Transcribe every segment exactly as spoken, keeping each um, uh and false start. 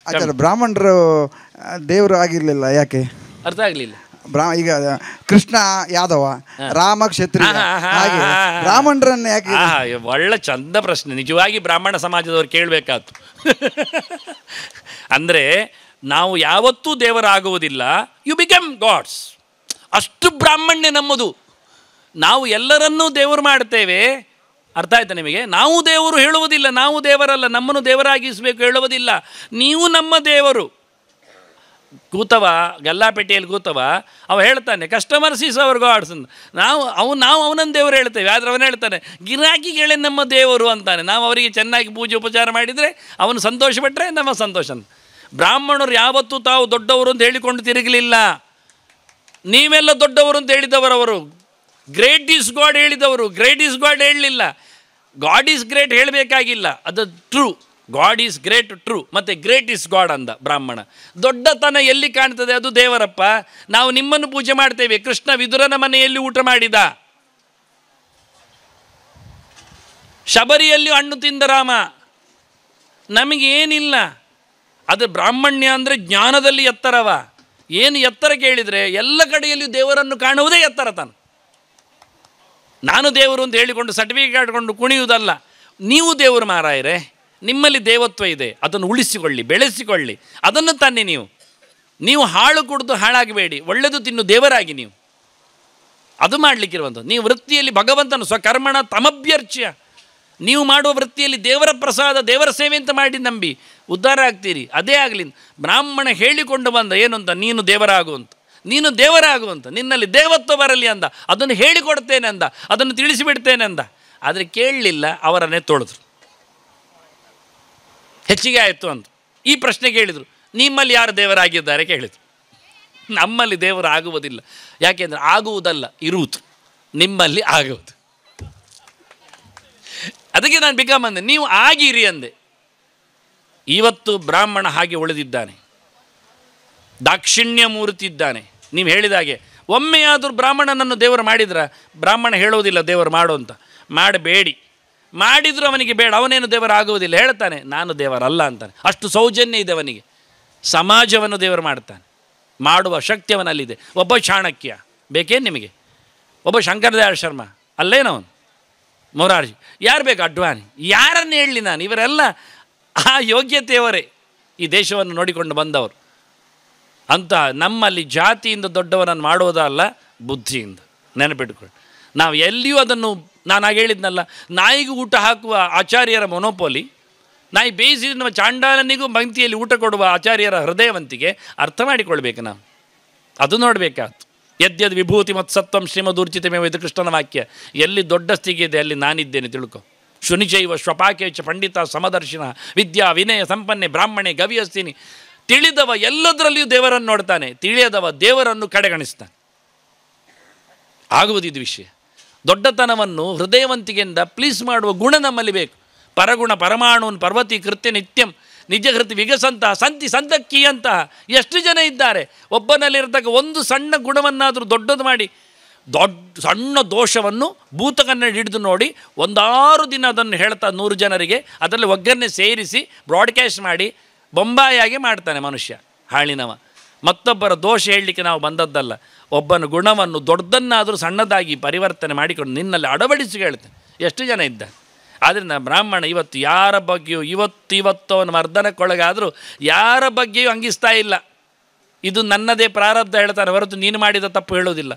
ಆಚಾರ ಬ್ರಾಹ್ಮಣರು ದೇವರು ಆಗಿರಲಿಲ್ಲ ಯಾಕೆ? ಅರ್ಥ ಆಗಲಿಲ್ಲ. ಬ್ರಾ ಈಗ ಕೃಷ್ಣ ಯಾದವ, ರಾಮ ಕ್ಷತ್ರಿಯ, ಹಾಗೆ ಬ್ರಾಹ್ಮಣರನ್ನ ಯಾಕೆ? ಒಳ್ಳೆ ಚಂದ ಪ್ರಶ್ನೆ. ನಿಜವಾಗಿ ಬ್ರಾಹ್ಮಣ ಸಮಾಜದವ್ರು ಕೇಳಬೇಕಾಯ್ತು. ಅಂದರೆ ನಾವು ಯಾವತ್ತೂ ದೇವರಾಗುವುದಿಲ್ಲ, ಯು ಬಿಕಮ್ ಗಾಡ್ಸ್. ಅಷ್ಟು ಬ್ರಾಹ್ಮಣ್ಯ ನಮ್ಮದು. ನಾವು ಎಲ್ಲರನ್ನೂ ದೇವರು ಮಾಡ್ತೇವೆ. ಅರ್ಥ ಆಯ್ತಾ ನಿಮಗೆ? ನಾವು ದೇವರು ಹೇಳುವುದಿಲ್ಲ, ನಾವು ದೇವರಲ್ಲ, ನಮ್ಮನ್ನು ದೇವರಾಗಿಸಬೇಕು ಹೇಳುವುದಿಲ್ಲ. ನೀವು ನಮ್ಮ ದೇವರು. ಕೂತವ ಗಲ್ಲಾಪೆಟ್ಟಿಯಲ್ಲಿ ಕೂತವ ಅವ ಹೇಳ್ತಾನೆ ಕಸ್ಟಮರ್ಸ್ ಈಸ್ ಅವರ್ ಗಾಡ್ಸ್ ಅಂತ. ನಾವು ಅವು ನಾವು ಅವನನ್ನು ದೇವರು ಹೇಳ್ತೇವೆ, ಆದರೆ ಅವನು ಹೇಳ್ತಾನೆ ಗಿರಾಕಿಗಳೇ ನಮ್ಮ ದೇವರು ಅಂತಾನೆ. ನಾವು ಅವರಿಗೆ ಚೆನ್ನಾಗಿ ಪೂಜೆ ಉಪಚಾರ ಮಾಡಿದರೆ ಅವನು ಸಂತೋಷಪಟ್ಟರೆ ನಮ್ಮ ಸಂತೋಷ ಅಂತ. ಬ್ರಾಹ್ಮಣರು ಯಾವತ್ತೂ ತಾವು ದೊಡ್ಡವರು ಅಂತ ಹೇಳಿಕೊಂಡು ತಿರುಗಲಿಲ್ಲ. ನೀವೆಲ್ಲ ದೊಡ್ಡವರು ಅಂತ ಹೇಳಿದವರವರು. ಗ್ರೇಟ್ ಈಸ್ ಗಾಡ್ ಹೇಳಿದವರು, ಗ್ರೇಟ್ ಈಸ್ ಗಾಡ್ ಹೇಳಲಿಲ್ಲ. ಗಾಡ್ ಈಸ್ ಗ್ರೇಟ್ ಹೇಳಬೇಕಾಗಿಲ್ಲ, ಅದು true. God is great true, ಮತ್ತು ಗ್ರೇಟ್ ಈಸ್ ಗಾಡ್ ಅಂದ ಬ್ರಾಹ್ಮಣ. ದೊಡ್ಡತನ ಎಲ್ಲಿ ಕಾಣ್ತದೆ? ಅದು ದೇವರಪ್ಪ. ನಾವು ನಿಮ್ಮನ್ನು ಪೂಜೆ ಮಾಡ್ತೇವೆ. ಕೃಷ್ಣ ವಿದುರನ ಮನೆಯಲ್ಲಿ ಊಟ ಮಾಡಿದ, ಶಬರಿಯಲ್ಲಿ ಹಣ್ಣು ತಿಂದ ರಾಮ. ನಮಗೇನಿಲ್ಲ. ಅದು ಬ್ರಾಹ್ಮಣ್ಯ ಅಂದರೆ ಜ್ಞಾನದಲ್ಲಿ ಎತ್ತರವ. ಏನು ಎತ್ತರ ಕೇಳಿದರೆ ಎಲ್ಲ ಕಡೆಯಲ್ಲಿಯೂ ದೇವರನ್ನು ಕಾಣುವುದೇ ಎತ್ತರ ತಾನು. ನಾನು ದೇವರು ಅಂತ ಹೇಳಿಕೊಂಡು ಸರ್ಟಿಫಿಕೇಟ್ ಆಡಿಕೊಂಡು ಕುಣಿಯುವುದಲ್ಲ. ನೀವು ದೇವರು ಮಾರಾಯರೆ, ನಿಮ್ಮಲ್ಲಿ ದೇವತ್ವ ಇದೆ, ಅದನ್ನು ಉಳಿಸಿಕೊಳ್ಳಿ, ಬೆಳೆಸಿಕೊಳ್ಳಿ, ಅದನ್ನು ತನ್ನಿ. ನೀವು ನೀವು ಹಾಳು ಕುಡಿದು ಹಾಳಾಗಬೇಡಿ, ಒಳ್ಳೆಯದು ತಿನ್ನು ದೇವರಾಗಿ ನೀವು. ಅದು ಮಾಡಲಿಕ್ಕಿರುವಂಥದ್ದು. ನೀವು ವೃತ್ತಿಯಲ್ಲಿ ಭಗವಂತನು ಸ್ವಕರ್ಮಣ ತಮಭ್ಯರ್ಚ್ಯ, ನೀವು ಮಾಡುವ ವೃತ್ತಿಯಲ್ಲಿ ದೇವರ ಪ್ರಸಾದ, ದೇವರ ಸೇವೆ ಅಂತ ಮಾಡಿ ನಂಬಿ ಉದ್ಧಾರ ಆಗ್ತೀರಿ. ಅದೇ ಆಗಲಿ. ಬ್ರಾಹ್ಮಣ ಹೇಳಿಕೊಂಡು ಬಂದ ಏನು ಅಂತ, ನೀನು ದೇವರಾಗುವಂತ, ನೀನು ದೇವರಾಗುವಂತ, ನಿನ್ನಲ್ಲಿ ದೇವತ್ವ ಬರಲಿ ಅಂದ. ಅದನ್ನು ಹೇಳಿಕೊಡ್ತೇನೆ ಅಂದ, ಅದನ್ನು ತಿಳಿಸಿಬಿಡ್ತೇನೆ ಅಂದ. ಆದರೆ ಕೇಳಲಿಲ್ಲ, ಅವರನ್ನೇ ತೊಳೆದ್ರು. ಹೆಚ್ಚಿಗೆ ಆಯಿತು ಅಂತ ಈ ಪ್ರಶ್ನೆ ಕೇಳಿದರು. ನಿಮ್ಮಲ್ಲಿ ಯಾರು ದೇವರಾಗಿದ್ದಾರೆ ಕೇಳಿದರು. ನಮ್ಮಲ್ಲಿ ದೇವರು ಆಗುವುದಿಲ್ಲ. ಯಾಕೆಂದರೆ ಆಗುವುದಲ್ಲ, ಇರುವುದು. ನಿಮ್ಮಲ್ಲಿ ಆಗುವುದು. ಅದಕ್ಕೆ ನಾನು ಬಿಕಮ್ ಅಂದೆ, ನೀವು ಆಗಿರಿ ಅಂದೆ. ಇವತ್ತು ಬ್ರಾಹ್ಮಣ ಹಾಗೆ ಉಳಿದಿದ್ದಾನೆ, ದಾಕ್ಷಿಣ್ಯ ಮೂರ್ತಿ ಇದ್ದಾನೆ. ನೀವು ಹೇಳಿದಾಗೆ ಒಮ್ಮೆಯಾದರೂ ಬ್ರಾಹ್ಮಣನನ್ನು ದೇವರು ಮಾಡಿದ್ರೆ ಬ್ರಾಹ್ಮಣ ಹೇಳೋದಿಲ್ಲ ದೇವರು ಮಾಡು ಅಂತ. ಮಾಡಬೇಡಿ. ಮಾಡಿದರೂ ಅವನಿಗೆ ಬೇಡ, ಅವನೇನು ದೇವರಾಗುವುದಿಲ್ಲ. ಹೇಳ್ತಾನೆ ನಾನು ದೇವರಲ್ಲ ಅಂತಾನೆ. ಅಷ್ಟು ಸೌಜನ್ಯ ಇದೆ ಅವನಿಗೆ. ಸಮಾಜವನ್ನು ದೇವರು ಮಾಡ್ತಾನೆ, ಮಾಡುವ ಶಕ್ತಿ ಅವನಲ್ಲಿದೆ. ಒಬ್ಬ ಚಾಣಕ್ಯ ಬೇಕೇನು ನಿಮಗೆ? ಒಬ್ಬ ಶಂಕರದಯಾಳ್ ಶರ್ಮಾ ಅಲ್ಲೇನವನು? ಮೊರಾರ್ಜಿ ಯಾರು ಬೇಕು? ಅಡ್ವಾಣಿ. ಯಾರನ್ನು ಹೇಳಲಿ ನಾನು? ಇವರೆಲ್ಲ ಆ ಯೋಗ್ಯತೆಯವರೇ ಈ ದೇಶವನ್ನು ನೋಡಿಕೊಂಡು ಬಂದವರು. ಅಂತ ನಮ್ಮಲ್ಲಿ ಜಾತಿಯಿಂದ ದೊಡ್ಡವನನ್ನು ಮಾಡುವುದಲ್ಲ, ಬುದ್ಧಿಯಿಂದ. ನೆನಪಿಟ್ಕೊಳ್ಳಿ. ನಾವು ಎಲ್ಲಿಯೂ ಅದನ್ನು, ನಾನು ಆಗ ಹೇಳಿದ್ನಲ್ಲ, ನಾಯಿಗೂ ಊಟ ಹಾಕುವ ಆಚಾರ್ಯರ ಮೊನೋಪೋಲಿ, ನಾಯಿ ಬೇಯಿಸಿದ ನಮ್ಮ ಚಾಂಡಾಲನಿಗೂ ಪಂಕ್ತಿಯಲ್ಲಿ ಊಟ ಕೊಡುವ ಆಚಾರ್ಯರ ಹೃದಯವಂತಿಗೆ ಅರ್ಥ ಮಾಡಿಕೊಳ್ಬೇಕು ನಾವು. ಅದು ನೋಡಬೇಕಾಯ್ತು. ಯದ್ಯದ್ ವಿಭೂತಿ ಮತ್ಸತ್ವಂ ಶ್ರೀಮದೂರ್ಜಿತಮೇವ ಇದು ಕೃಷ್ಣನ ವಾಕ್ಯ. ಎಲ್ಲಿ ದೊಡ್ಡ ಸ್ಥಿತಿ ಇದೆ ಅಲ್ಲಿ ನಾನಿದ್ದೇನೆ ತಿಳ್ಕೊ. ಶುನಿಚೈವ ಶ್ವಪಾಕೇಚ ಪಂಡಿತ ಸಮದರ್ಶಿನ ವಿದ್ಯಾ ವಿನಯ ಸಂಪನ್ನೆ ಬ್ರಾಹ್ಮಣೆ ಗವಿಯಸ್ತಿನಿ. ತಿಳಿದವ ಎಲ್ಲದರಲ್ಲಿಯೂ ದೇವರನ್ನು ನೋಡ್ತಾನೆ, ತಿಳಿಯದವ ದೇವರನ್ನು ಕಡೆಗಣಿಸ್ತಾನೆ. ಆಗುವುದಿದು ವಿಷಯ. ದೊಡ್ಡತನವನ್ನು ಹೃದಯವಂತಿಕೆಯಿಂದ ಪ್ಲೀಸ್ ಮಾಡುವ ಗುಣ ನಮ್ಮಲ್ಲಿ ಬೇಕು. ಪರಗುಣ ಪರಮಾಣುನ್ ಪರ್ವತಿ ಕೃತ್ಯ ನಿತ್ಯಂ ನಿಜ ಹೃತಿ ವಿಗಸಂತಹ ಸಂತಿ ಸಂತಕ್ಕೀಯಂತಹ ಎಷ್ಟು ಜನ ಇದ್ದಾರೆ. ಒಬ್ಬನಲ್ಲಿರತಕ್ಕ ಒಂದು ಸಣ್ಣ ಗುಣವನ್ನಾದರೂ ದೊಡ್ಡದು ಮಾಡಿ, ದೊಡ್ಡ ಸಣ್ಣ ದೋಷವನ್ನು ಭೂತಕನ್ನ ಹಿಡಿದು ನೋಡಿ ಒಂದಾರು ದಿನ ಅದನ್ನು ಹೇಳ್ತಾ ನೂರು ಜನರಿಗೆ ಅದರಲ್ಲಿ ಒಗ್ಗರಣೆ ಸೇರಿಸಿ ಬ್ರಾಡ್ಕಾಸ್ಟ್ ಮಾಡಿ ಬೊಂಬಾಯಾಗಿ ಮಾಡ್ತಾನೆ ಮನುಷ್ಯ, ಹಾಳಿನವ. ಮತ್ತೊಬ್ಬರ ದೋಷ ಹೇಳಲಿಕ್ಕೆ ನಾವು ಬಂದದ್ದಲ್ಲ. ಒಬ್ಬನ ಗುಣವನ್ನು ದೊಡ್ಡದನ್ನಾದರೂ ಸಣ್ಣದಾಗಿ ಪರಿವರ್ತನೆ ಮಾಡಿಕೊಂಡು ನಿನ್ನಲ್ಲಿ ಅಳವಡಿಸಿ ಹೇಳ್ತೇನೆ. ಎಷ್ಟು ಜನ ಇದ್ದಾರೆ. ಆದ್ದರಿಂದ ಬ್ರಾಹ್ಮಣ ಇವತ್ತು ಯಾರ ಬಗ್ಗೆಯೂ ಇವತ್ತು ಇವತ್ತು ಅವನ ಮರ್ದನಕ್ಕೊಳಗಾದರೂ ಯಾರ ಬಗ್ಗೆಯೂ ಅಂಗಿಸ್ತಾ ಇಲ್ಲ. ಇದು ನನ್ನದೇ ಪ್ರಾರಬ್ಧ ಹೇಳ್ತಾನೆ ಹೊರತು ನೀನು ಮಾಡಿದ ತಪ್ಪು ಹೇಳೋದಿಲ್ಲ.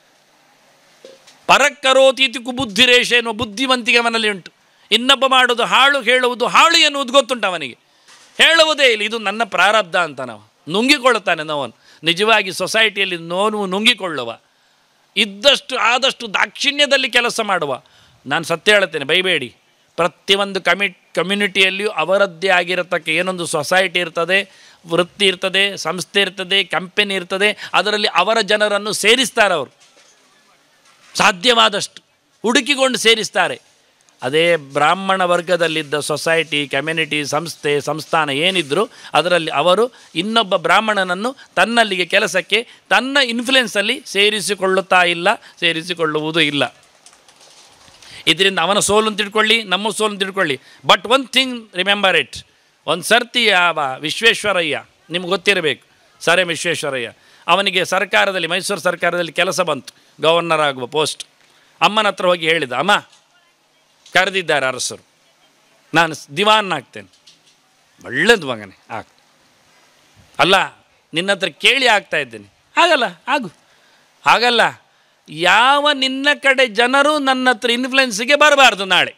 ಪರಕ್ಕರೋತೀತಿ ಕುಬುದ್ಧಿರೇಷ ಎನ್ನುವ ಬುದ್ಧಿವಂತಿಕೆ ಅವನಲ್ಲಿ ಉಂಟು. ಇನ್ನೊಬ್ಬ ಮಾಡೋದು ಹಾಳು, ಹೇಳುವುದು ಹಾಳು ಎನ್ನುವುದು ಗೊತ್ತುಂಟು ಅವನಿಗೆ. ಹೇಳುವುದೇ ಇಲ್ಲ, ಇದು ನನ್ನ ಪ್ರಾರಬ್ಧ ಅಂತ ನಾವು ನುಂಗಿಕೊಳ್ಳುತ್ತಾನೆ. ನೋವನು ನಿಜವಾಗಿ ಸೊಸೈಟಿಯಲ್ಲಿ ನೋವು ನುಂಗಿಕೊಳ್ಳುವ, ಇದ್ದಷ್ಟು ಆದಷ್ಟು ದಾಕ್ಷಿಣ್ಯದಲ್ಲಿ ಕೆಲಸ ಮಾಡುವ. ನಾನು ಸತ್ಯ ಹೇಳ್ತೇನೆ, ಬೈಬೇಡಿ. ಪ್ರತಿಯೊಂದು ಕಮಿ ಕಮ್ಯುನಿಟಿಯಲ್ಲಿಯೂ ಅವರದ್ದೇ ಆಗಿರತಕ್ಕ ಏನೊಂದು ಸೊಸೈಟಿ ಇರ್ತದೆ, ವೃತ್ತಿ ಇರ್ತದೆ, ಸಂಸ್ಥೆ ಇರ್ತದೆ, ಕಂಪೆನಿ ಇರ್ತದೆ. ಅದರಲ್ಲಿ ಅವರ ಜನರನ್ನು ಸೇರಿಸ್ತಾರೆ. ಅವರು ಸಾಧ್ಯವಾದಷ್ಟು ಹುಡುಕಿಕೊಂಡು ಸೇರಿಸ್ತಾರೆ. ಅದೇ ಬ್ರಾಹ್ಮಣ ವರ್ಗದಲ್ಲಿದ್ದ ಸೊಸೈಟಿ, ಕಮ್ಯುನಿಟಿ, ಸಂಸ್ಥೆ, ಸಂಸ್ಥಾನ ಏನಿದ್ದರೂ ಅದರಲ್ಲಿ ಅವರು ಇನ್ನೊಬ್ಬ ಬ್ರಾಹ್ಮಣನನ್ನು ತನ್ನಲ್ಲಿಗೆ ಕೆಲಸಕ್ಕೆ ತನ್ನ ಇನ್ಫ್ಲುಯೆನ್ಸಲ್ಲಿ ಸೇರಿಸಿಕೊಳ್ಳುತ್ತಾ ಇಲ್ಲ, ಸೇರಿಸಿಕೊಳ್ಳುವುದೂ ಇಲ್ಲ. ಇದರಿಂದ ಅವನ ಸೋಲನ್ನು ತಿಳ್ಕೊಳ್ಳಿ, ನಮ್ಮ ಸೋಲನ್ನು ತಿಳ್ಕೊಳ್ಳಿ. But one thing remember it, ಒಂದು ಸರ್ತಿ ಯಾವ ವಿಶ್ವೇಶ್ವರಯ್ಯ ನಿಮ್ಗೆ ಗೊತ್ತಿರಬೇಕು, ಸರ್ ಎಂ ವಿಶ್ವೇಶ್ವರಯ್ಯ, ಅವನಿಗೆ ಸರ್ಕಾರದಲ್ಲಿ ಮೈಸೂರು ಸರ್ಕಾರದಲ್ಲಿ ಕೆಲಸ ಬಂತು, ಗವರ್ನರ್ ಆಗುವ ಪೋಸ್ಟ್. ಅಮ್ಮನ ಹತ್ರ ಹೋಗಿ ಹೇಳಿದ, ಅಮ್ಮ ಕರೆದಿದ್ದಾರೆ ಅರಸರು, ನಾನು ದಿವಾನ್ ಆಗ್ತೇನೆ. ಒಳ್ಳೇದು ಮಗನೇ ಆಗ. ಅಲ್ಲ ನಿನ್ನ ಹತ್ರ ಕೇಳಿ ಆಗ್ತಾ ಇದ್ದೇನೆ. ಆಗಲ್ಲ, ಆಗು. ಹಾಗಲ್ಲ, ಯಾವ ನಿನ್ನ ಕಡೆ ಜನರು ನನ್ನ ಹತ್ರ ಇನ್ಫ್ಲುಯೆನ್ಸಿಗೆ ಬರಬಾರ್ದು ನಾಳೆ.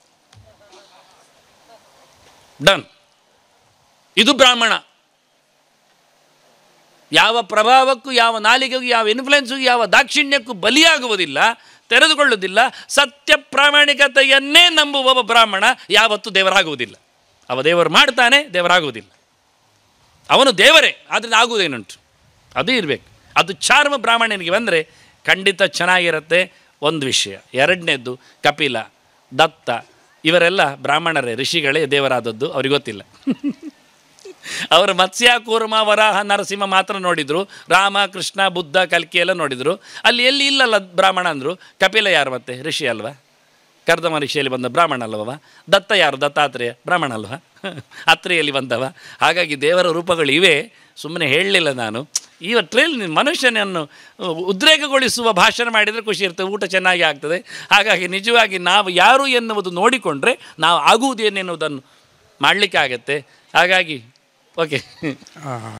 ಡನ್. ಇದು ಬ್ರಾಹ್ಮಣ. ಯಾವ ಪ್ರಭಾವಕ್ಕೂ, ಯಾವ ನಾಲಿಗೆಗೂ, ಯಾವ ಇನ್ಫ್ಲುಯೆನ್ಸಿಗೂ, ಯಾವ ದಾಕ್ಷಿಣ್ಯಕ್ಕೂ ಬಲಿಯಾಗುವುದಿಲ್ಲ, ತೆರೆದುಕೊಳ್ಳುವುದಿಲ್ಲ. ಸತ್ಯ ಪ್ರಾಮಾಣಿಕತೆಯನ್ನೇ ನಂಬುವ ಬ್ರಾಹ್ಮಣ ಯಾವತ್ತೂ ದೇವರಾಗುವುದಿಲ್ಲ. ಅವ ದೇವರು ಮಾಡ್ತಾನೆ, ದೇವರಾಗುವುದಿಲ್ಲ. ಅವನು ದೇವರೇ, ಆದ್ದರಿಂದ ಆಗುವುದೇನುಂಟು ಅದು ಇರಬೇಕು. ಅದು ಚಾರ್ಮ ಬ್ರಾಹ್ಮಣನಿಗೆ ಬಂದರೆ ಖಂಡಿತ ಚೆನ್ನಾಗಿರುತ್ತೆ. ಒಂದು ವಿಷಯ. ಎರಡನೇದ್ದು, ಕಪಿಲ, ದತ್ತ ಇವರೆಲ್ಲ ಬ್ರಾಹ್ಮಣರೇ, ಋಷಿಗಳೇ ದೇವರಾದದ್ದು, ಅವ್ರಿಗೆ ಗೊತ್ತಿಲ್ಲ. ಅವರು ಮತ್ಸ್ಯ, ಕೂರ್ಮ, ವರಾಹ, ನರಸಿಂಹ ಮಾತ್ರ ನೋಡಿದರು. ರಾಮ, ಕೃಷ್ಣ, ಬುದ್ಧ, ಕಲ್ಕಿ ಎಲ್ಲ ನೋಡಿದರು. ಅಲ್ಲಿ ಎಲ್ಲಿ ಇಲ್ಲಲ್ಲ ಬ್ರಾಹ್ಮಣ ಅಂದರು. ಕಪಿಲ ಯಾರು ಮತ್ತೆ? ಋಷಿ ಅಲ್ವಾ? ಕರ್ದಮ ಋಷಿಯಲ್ಲಿ ಬಂದ ಬ್ರಾಹ್ಮಣ ಅಲ್ವವ? ದತ್ತ ಯಾರು? ದತ್ತಾತ್ರೇಯ ಬ್ರಾಹ್ಮಣ ಅಲ್ವ? ಅತ್ರೆಯಲ್ಲಿ ಬಂದವ. ಹಾಗಾಗಿ ದೇವರ ರೂಪಗಳು ಇವೆ. ಸುಮ್ಮನೆ ಹೇಳಲಿಲ್ಲ ನಾನು. ಈ ಟ್ರೇಲ್ ಮನುಷ್ಯನನ್ನು ಉದ್ರೇಕಗೊಳಿಸುವ ಭಾಷಣ ಮಾಡಿದರೆ ಖುಷಿ ಇರ್ತದೆ, ಊಟ ಚೆನ್ನಾಗಿ ಆಗ್ತದೆ. ಹಾಗಾಗಿ ನಿಜವಾಗಿ ನಾವು ಯಾರು ಎನ್ನುವುದು ನೋಡಿಕೊಂಡ್ರೆ ನಾವು ಆಗುವುದೇನೆನ್ನುವುದನ್ನು ಮಾಡಲಿಕ್ಕೆ ಆಗತ್ತೆ. ಹಾಗಾಗಿ ಓಕೆ.